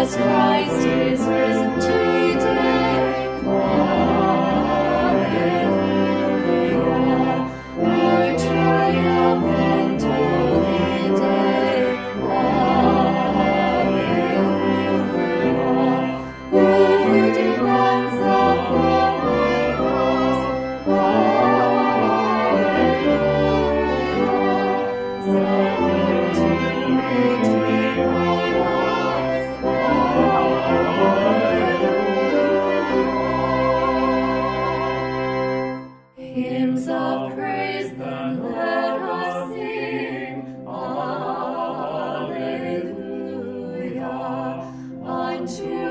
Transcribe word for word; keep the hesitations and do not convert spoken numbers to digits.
Jesus Christ is risen today. Alleluia. Our triumphant holy day. Alleluia. Who depends upon our cross. Alleluia. Sovereignty redeemed our lives. Alleluia. Hymns of praise then let us sing. Alleluia. Unto